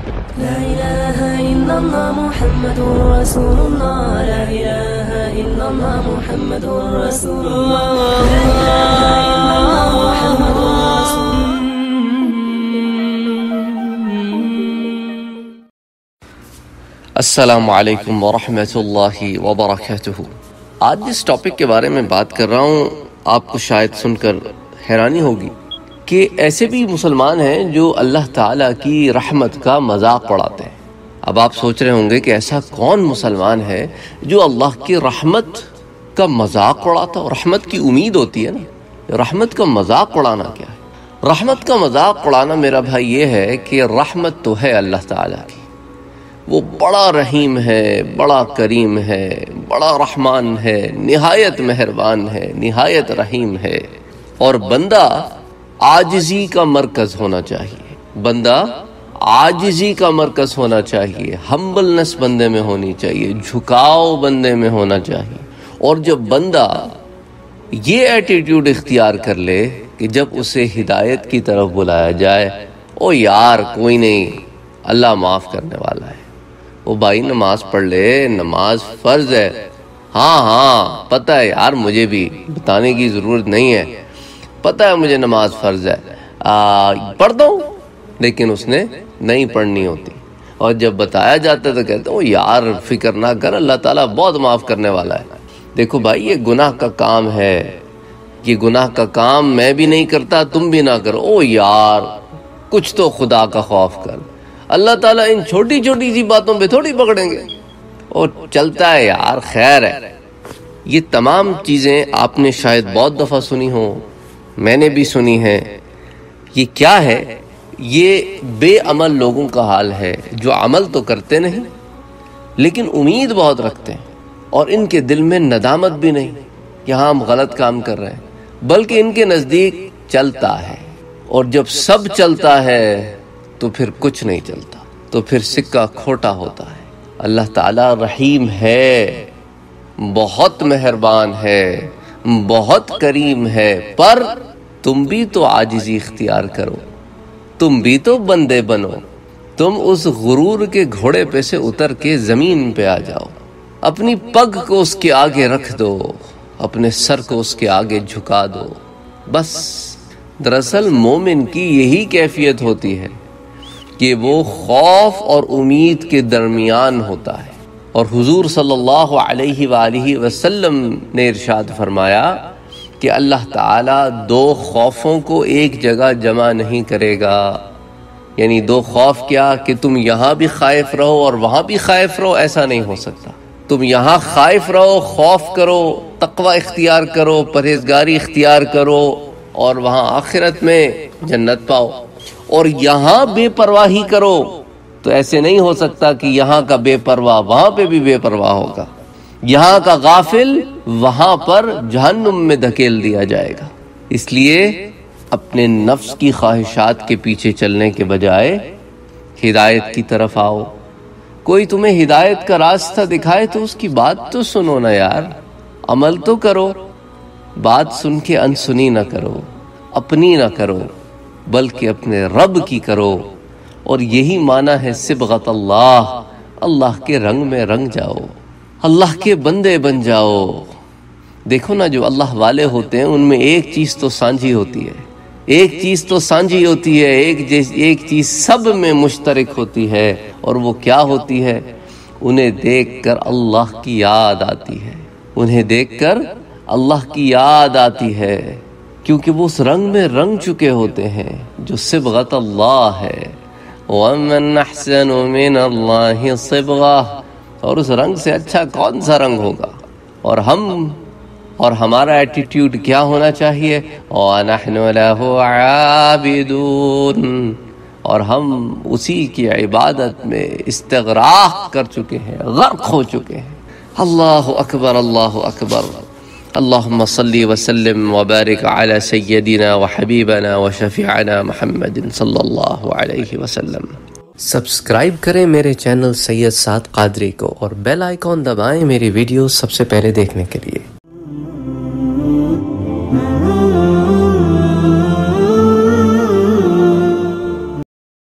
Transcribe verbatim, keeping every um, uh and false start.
لا إله إلا الله محمد رسول الله لا إله إلا الله محمد رسول الله لا إله إلا الله محمد رسول الله. السلام علیکم ورحمۃ اللہ وبرکاتہ. آج جس ٹاپک کے بارے میں بات کر رہا ہوں آپ کو شاید سن کر حیرانی ہوگی کہ ایسے بھی مسلمان ہیں جو اللہ تعالیٰ کی رحمت کا مذاق اڑاتے ہیں. اب آپ سوچ رہے ہوں گے کہ ایسا کون مسلمان ہے جو اللہ کی رحمت کا مذاق اڑاتا ہے؟ رحمت کی امید ہوتی ہے نا، رحمت کا مذاق اڑانا کیا ہے؟ رحمت کا مذاق اڑانا میرا بھائی یہ ہے کہ رحمت تو ہے اللہ تعالیٰ کی، وہ بڑا رحیم ہے، بڑا کریم ہے، بڑا رحمان ہے، نہایت مہربان ہے، نہایت رحیم ہے. اور بندہ عاجزی کا مرکز ہونا چاہیے، بندہ عاجزی کا مرکز ہونا چاہیے، ہمبلنس بندے میں ہونی چاہیے، جھکاؤ بندے میں ہونا چاہیے. اور جب بندہ یہ ایٹیٹیوڈ اختیار کر لے کہ جب اسے ہدایت کی طرف بلایا جائے، او یار کوئی نہیں، اللہ معاف کرنے والا ہے، او بھائی نماز پڑھ لے، نماز فرض ہے. ہاں ہاں پتہ ہے یار، مجھے بھی بتانے کی ضرورت نہیں ہے، پتہ ہے مجھے نماز فرض ہے، پڑھتا ہوں، لیکن اس نے نہیں پڑھنی ہوتی. اور جب بتایا جاتا ہے تو کہتے ہیں او یار فکر نہ کر، اللہ تعالیٰ بہت معاف کرنے والا ہے. دیکھو بھائی یہ گناہ کا کام ہے، یہ گناہ کا کام میں بھی نہیں کرتا، تم بھی نہ کرو. او یار کچھ تو خدا کا خوف کر، اللہ تعالیٰ ان چھوٹی چھوٹی سی باتوں پہ تھوڑی پکڑیں گے. اور چلتا ہے یار، خیر ہے. یہ تمام چیزیں آپ نے شاید بہت دفعہ سنی ہوں، میں نے بھی سنی ہے. یہ کیا ہے؟ یہ بے عمل لوگوں کا حال ہے جو عمل تو کرتے نہیں لیکن امید بہت رکھتے ہیں، اور ان کے دل میں ندامت بھی نہیں کہ ہاں ہم غلط کام کر رہے ہیں، بلکہ ان کے نزدیک چلتا ہے. اور جب سب چلتا ہے تو پھر کچھ نہیں چلتا، تو پھر سکہ کھوٹا ہوتا ہے. اللہ تعالیٰ رحیم ہے، بہت مہربان ہے، بہت کریم ہے، پر تم بھی تو عاجزی اختیار کرو، تم بھی تو بندے بنو. تم اس غرور کے گھوڑے پہ سے اتر کے زمین پہ آ جاؤ، اپنی پگ کو اس کے آگے رکھ دو، اپنے سر کو اس کے آگے جھکا دو. بس دراصل مومن کی یہی کیفیت ہوتی ہے کہ وہ خوف اور امید کے درمیان ہوتا ہے. اور حضور صلی اللہ علیہ وآلہ وسلم نے ارشاد فرمایا کہ اللہ تعالیٰ دو خوفوں کو ایک جگہ جمع نہیں کرے گا. یعنی دو خوف کیا کہ تم یہاں بھی خائف رہو اور وہاں بھی خائف رہو، ایسا نہیں ہو سکتا. تم یہاں خائف رہو، خوف کرو، تقوی اختیار کرو، پرہیزگاری اختیار کرو، اور وہاں آخرت میں جنت پاؤ. اور یہاں بے پرواہی کرو تو ایسے نہیں ہو سکتا کہ یہاں کا بے پرواہ وہاں پہ بھی بے پرواہ ہوگا، یہاں کا غافل وہاں پر جہنم میں دھکیل دیا جائے گا. اس لیے اپنے نفس کی خواہشات کے پیچھے چلنے کے بجائے ہدایت کی طرف آؤ. کوئی تمہیں ہدایت کا راستہ دکھائے تو اس کی بات تو سنو نا یار، عمل تو کرو. بات سن کے انسنی نہ کرو، اپنی نہ کرو، بلکہ اپنے رب کی کرو. اور یہی معنی ہے صبغت اللہ، اللہ کے رنگ میں رنگ جاؤ، اللہ کے بندے بن جاؤ. دیکھو نا جو اللہ والے ہوتے ہیں ان میں ایک چیز تو سانجھی ہوتی ہے، ایک چیز تو سانجھی ہوتی ہے، ایک ایک چیز سب میں مشترک ہوتی ہے. اور وہ کیا ہوتی ہے؟ انہیں دیکھ کر اللہ کی یاد آتی ہے، انہیں دیکھ کر اللہ کی یاد آتی ہے، کیونکہ وہ اس رنگ میں رنگ چکے ہوتے ہیں جو صبغت اللہ ہے. وَمَنْ أَحْسَنُ مِنَ اللَّهِ صِبْغَةً، اور اس رنگ سے اچھا کون سا رنگ ہوگا. اور ہم اور ہمارا ایٹیٹیوڈ کیا ہونا چاہیے؟ وَنَحْنُ لَهُ عَابِدُونَ، اور ہم اسی کی عبادت میں استغراق کر چکے ہیں، غرق ہو چکے ہیں. اللہ اکبر، اللہ اکبر. اللہم صلی وسلم وبارک علی سیدنا وحبیبنا وشفیعنا محمد صلی اللہ علیہ وسلم. سبسکرائب کریں میرے چینل سید سعد قادری کو اور بیل آئیکن دبائیں میری ویڈیوز سب سے پہلے دیکھنے کے لیے.